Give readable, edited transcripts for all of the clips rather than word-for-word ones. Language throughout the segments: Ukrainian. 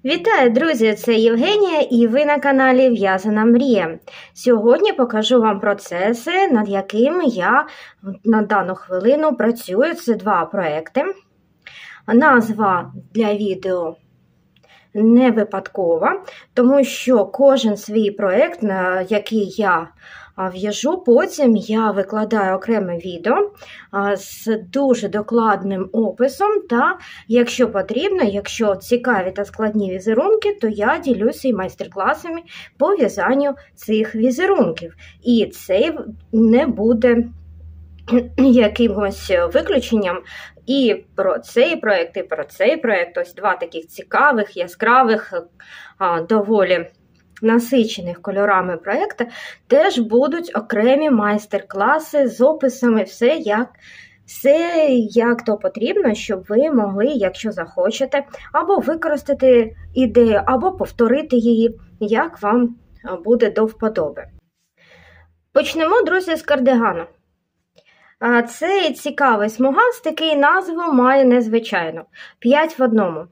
Вітаю, друзі! Це Євгенія і ви на каналі В'язана Мрія. Сьогодні покажу вам процеси, над якими я на дану хвилину працюю. Це два проекти. Назва для відео не випадкова, тому що кожен свій проект, на який я в'яжу, потім я викладаю окреме відео з дуже докладним описом та, якщо потрібно, якщо цікаві та складні візерунки, то я ділюся і майстер-класами по в'язанню цих візерунків. І це не буде якимось виключенням. І про цей проект, ось два таких цікавих, яскравих, доволі насичених кольорами проекти, теж будуть окремі майстер-класи з описами, все як то потрібно, щоб ви могли, якщо захочете, або використати ідею, або повторити її, як вам буде до вподоби. Почнемо, друзі, з кардигану. Цей цікавий смугастик, назву має незвичайну – 5 в одному.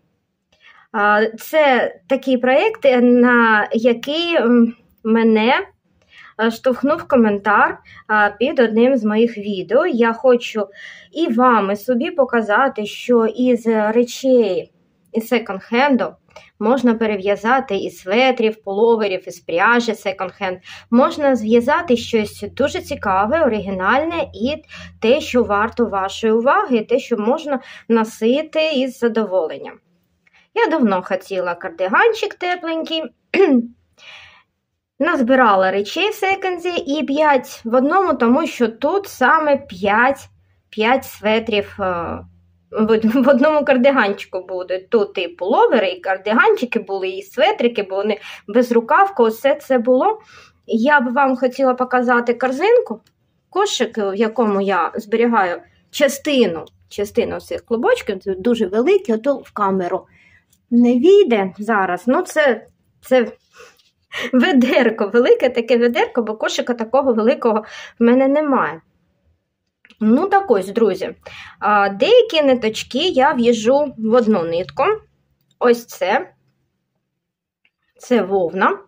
Це такий проєкт, на який мене штовхнув коментар під одним з моїх відео. Я хочу і вам, і собі показати, що із речей із секонд-хенду можна перев'язати із светрів, пуловерів, із пряжі секонд-хенд. Можна зв'язати щось дуже цікаве, оригінальне і те, що варто вашої уваги, і те, що можна носити із задоволенням. Я давно хотіла кардиганчик тепленький, назбирала речей в секонді і 5 в одному, тому що тут саме 5 светрів в одному кардиганчику буде. Тут і пуловери, і кардиганчики були, і светрики, бо вони без рукавки, усе це було. Я б вам хотіла показати корзинку, кошик, в якому я зберігаю частину цих клубочків, дуже великий, ото в камеру не війде зараз. Ну, це ведерко, велике таке ведерко, бо кошика такого великого в мене немає. Ну, так ось, друзі, деякі ниточки я в'яжу в одну нитку. Ось це вовна.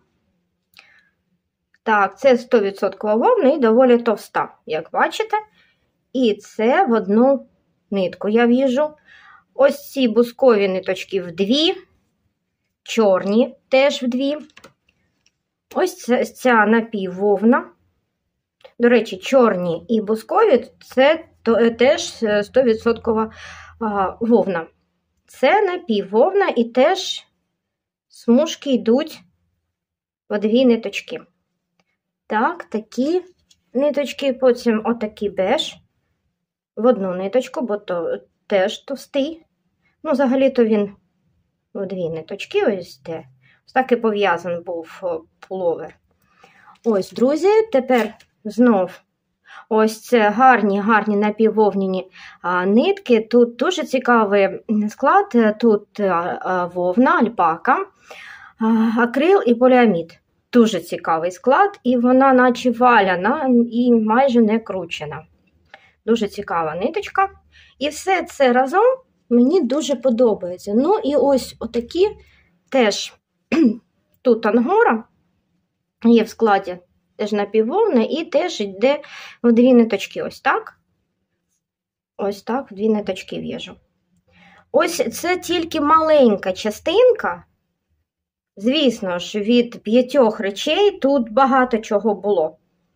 Так, це 100% вовна і доволі товста, як бачите. І це в одну нитку я в'яжу. Ось ці бускові ниточки в дві, чорні теж в дві. Ось ця напіввовна. До речі, чорні і бускові – це теж 100% вовна. Це напіввовна і теж смужки йдуть по дві ниточки. Так, такі ниточки, потім отакий беж в одну ниточку, бо то теж товстий. Ну, взагалі-то він в дві ниточки, ось де. Ось так і пов'язаний був пуловер. Ось, друзі, тепер знов ось це гарні напіввовняні нитки. Тут дуже цікавий склад. Тут вовна, альпака, акрил і поліамід. Дуже цікавий склад, і вона наче валяна і майже не кручена. Дуже цікава ниточка. І все це разом мені дуже подобається. Ну і ось отакі теж тут ангора є в складі, теж напіввовна, і теж йде в дві ниточки. Ось так. Ось так в дві ниточки в'яжу. Ось це тільки маленька частинка. Звісно ж, від 5 речей тут багато чого було.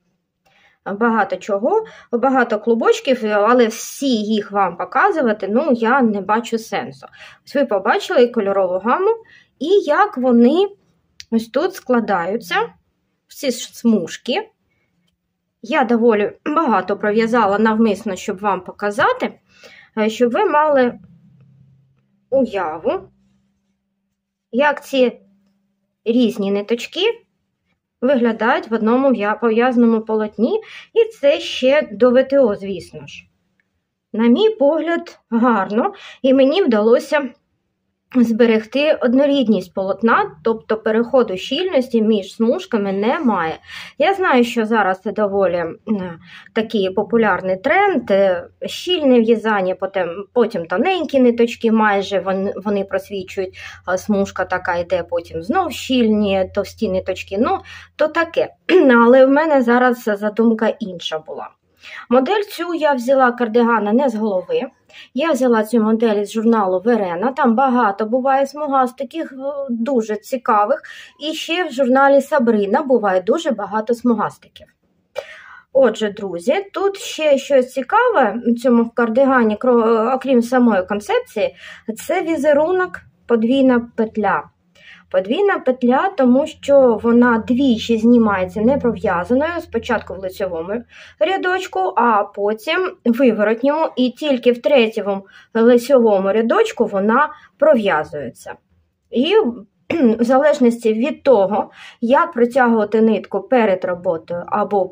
Багато клубочків, але всі їх вам показувати, ну, я не бачу сенсу. Ось ви побачили і кольорову гаму, і як вони ось тут складаються, всі смужки. Я доволі багато пров'язала навмисно, щоб вам показати, щоб ви мали уяву, як ці різні ниточки виглядають в одному пов'язаному полотні, і це ще до ВТО, звісно ж. На мій погляд, гарно, і мені вдалося зберегти однорідність полотна, тобто переходу щільності між смужками немає. Я знаю, що зараз це доволі такий популярний тренд, щільне в'язання, потім тоненькі ниточки майже, вони просвічують, смужка така йде, потім знов щільні, товсті ниточки, ну, то таке. Але в мене зараз задумка інша була. Модель цю я взяла кардигана не з голови. Я взяла цю модель з журналу Верена, там багато буває смугастиків, дуже цікавих. І ще в журналі Сабрина буває дуже багато смугастиків. Отже, друзі, тут ще щось цікаве в цьому кардигані, окрім самої концепції, це візерунок подвійна петля. Подвійна петля, тому що вона двічі знімається не пров'язаною, спочатку в лицьовому рядочку, а потім в виворотньому, і тільки в третьому лицьовому рядочку вона пров'язується. І в залежності від того, як протягувати нитку перед роботою або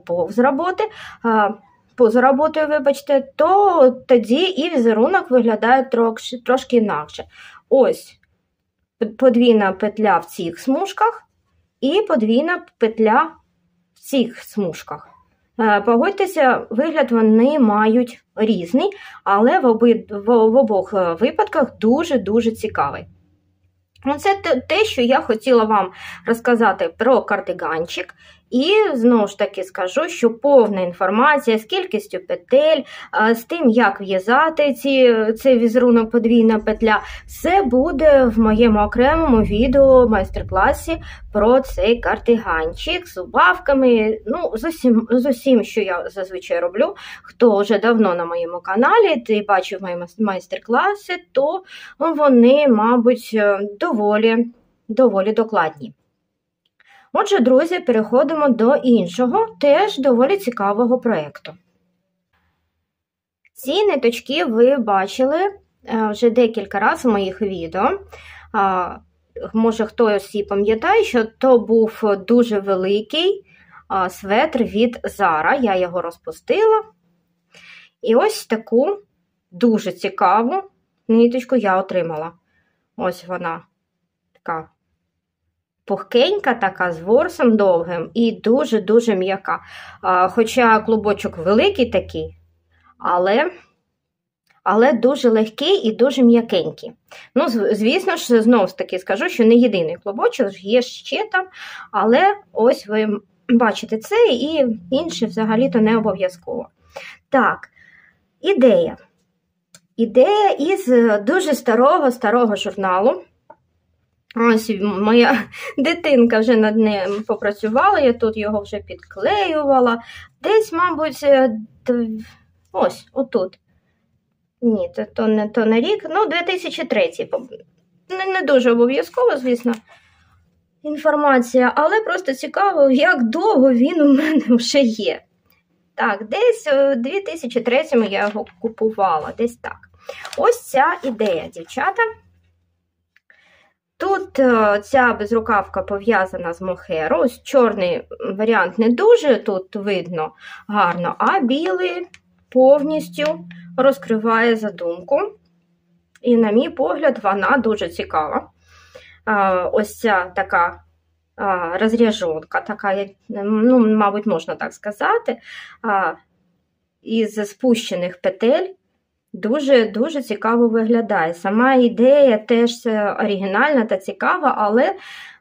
поза роботою, вибачте, то тоді і візерунок виглядає трошки інакше. Ось подвійна петля в цих смужках і подвійна петля в цих смужках. Погодьтеся, вигляд вони мають різний, але в обох випадках дуже-дуже цікавий. Це те, що я хотіла вам розказати про кардиганчик. І, знову ж таки, скажу, що повна інформація з кількістю петель, з тим, як в'язати цей візерунок подвійна петля, все буде в моєму окремому відео майстер-класі про цей кардиганчик з убавками, ну, з усім, що я зазвичай роблю. Хто вже давно на моєму каналі і бачив мої майстер-класи, то вони, мабуть, доволі докладні. Отже, друзі, переходимо до іншого, теж доволі цікавого проєкту. Ці ниточки ви бачили вже декілька разів в моїх відео. Може, хтось і пам'ятає, що то був дуже великий светр від Zara. Я його розпустила. І ось таку дуже цікаву ниточку я отримала. Ось вона така пухкенька, така з ворсом довгим і дуже-дуже м'яка. Хоча клубочок великий такий, але дуже легкий і дуже м'якенький. Ну, звісно ж, знову ж таки скажу, що не єдиний клубочок, є ще там, але ось ви бачите це, і інші взагалі-то не обов'язково. Так, ідея. Ідея із дуже старого журналу. Ось моя дитинка вже над ним попрацювала, я тут його вже підклеювала. Десь, мабуть, ось, отут. Ні, то не рік, ну, 2003. Не дуже обов'язково, звісно, інформація, але просто цікаво, як довго він у мене вже є. Так, десь у 2003-му я його купувала, десь так. Ось ця ідея, дівчата. Тут ця безрукавка пов'язана з мохеру. Ось чорний варіант не дуже тут видно гарно, а білий повністю розкриває задумку. І, на мій погляд, вона дуже цікава. Ось ця така розряжонка, така, ну, мабуть, можна так сказати, із спущених петель. Дуже цікаво виглядає. Сама ідея теж оригінальна та цікава, але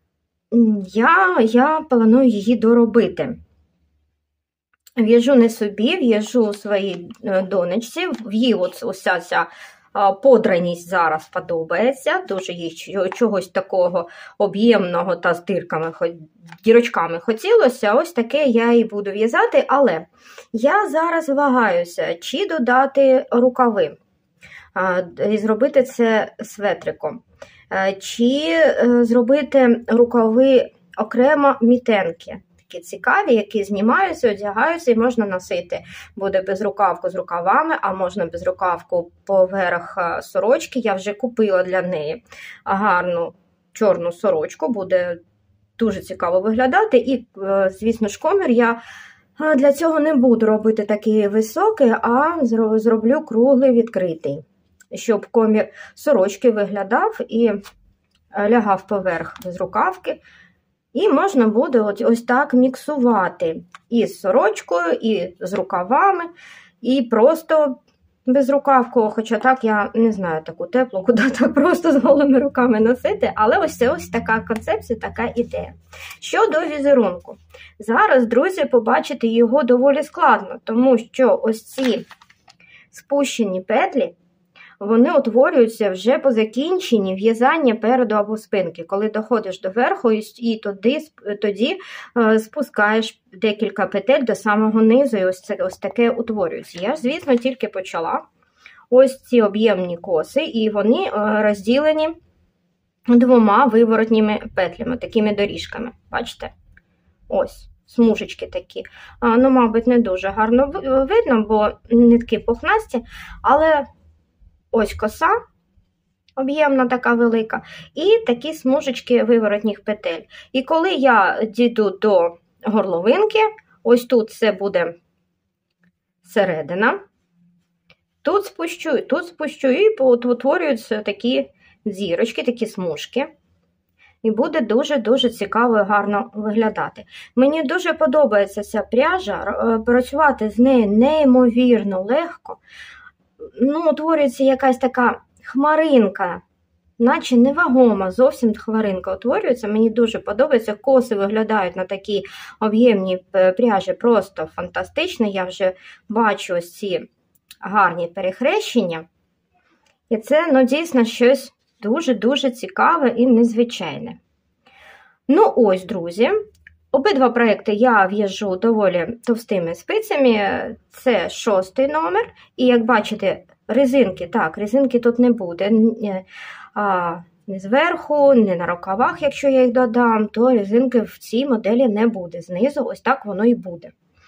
я планую її доробити. В'яжу не собі, в'яжу своїй донечці, їй ось ця подраність зараз подобається, дуже їй чогось такого об'ємного та з дірочками хотілося, ось таке я і буду в'язати, але я зараз вагаюся, чи додати рукави і зробити це светриком, чи зробити рукави окремо мітенки. Такі цікаві, які знімаються, одягаються і можна носити. Буде безрукавку з рукавами, а можна безрукавку поверх сорочки. Я вже купила для неї гарну чорну сорочку, буде дуже цікаво виглядати. І, звісно ж, комір я для цього не буду робити такий високий, а зроблю круглий відкритий. щоб комір сорочки виглядав і лягав поверх безрукавки. І можна буде ось так міксувати і з сорочкою, і з рукавами, і просто безрукавку. Хоча так, я не знаю таку теплу, куди так просто з голими руками носити, але ось така концепція, така ідея. Щодо візерунку. Зараз, друзі, побачити його доволі складно, тому що ось ці спущені петлі, вони утворюються вже по закінченні в'язання переду або спинки. Коли доходиш до верху, і тоді спускаєш декілька петель до самого низу, і ось таке утворюється. Я ж, звісно, тільки почала. Ось ці об'ємні коси, і вони розділені двома виворотніми петлями, такими доріжками. Бачите? Ось. Смужечки такі. Ну, мабуть, не дуже гарно видно, бо нитки пухнасті, але ось коса, об'ємна така велика, і такі смужечки виворотніх петель. І коли я дійду до горловинки, ось тут це буде середина, тут спущу, і утворюються такі зірочки, такі смужки. І буде дуже-дуже цікаво і гарно виглядати. Мені дуже подобається ця пряжа, працювати з нею неймовірно легко. Ну, утворюється якась така хмаринка, наче невагома, зовсім хмаринка утворюється. Мені дуже подобається. Коси виглядають на такій об'ємній пряжі просто фантастично. Я вже бачу ось ці гарні перехрещення. І це, ну, дійсно щось дуже-дуже цікаве і незвичайне. Ну ось, друзі, обидва проекти я в'яжу доволі товстими спицями. Це 6-й номер. І як бачите, резинки тут не буде. Не зверху, не на рукавах, якщо я їх додам, то резинки в цій моделі не буде. Знизу ось так воно і буде.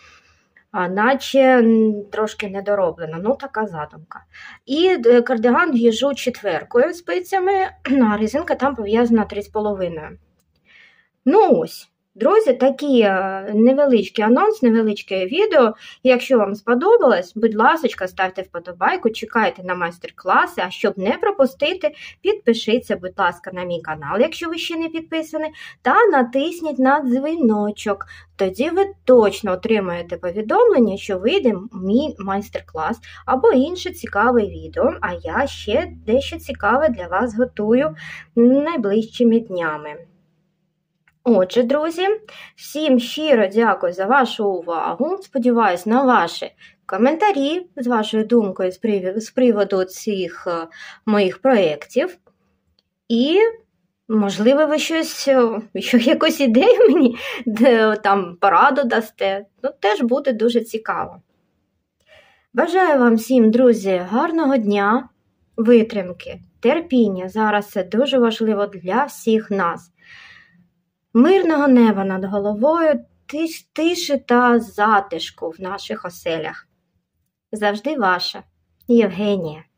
Наче трошки недороблено, ну така задумка. І кардиган в'яжу 4-кою спицями, а резинка там пов'язана 3,5. Ну ось, друзі, такий невеличкий анонс, невеличке відео. Якщо вам сподобалось, будь ласка, ставте вподобайку, чекайте на майстер-класи, а щоб не пропустити, підпишіться, будь ласка, на мій канал, якщо ви ще не підписані, та натисніть на дзвіночок. Тоді ви точно отримаєте повідомлення, що вийде мій майстер-клас або інше цікаве відео, а я ще дещо цікаве для вас готую найближчими днями. Отже, друзі, всім щиро дякую за вашу увагу. Сподіваюсь на ваші коментарі з вашою думкою з приводу цих моїх проєктів. І, можливо, ви якусь ідею мені там пораду дасте. Ну, теж буде дуже цікаво. Бажаю вам всім, друзі, гарного дня, витримки, терпіння. Зараз це дуже важливо для всіх нас. Мирного неба над головою, тиші та затишку в наших оселях. Завжди ваша Євгенія.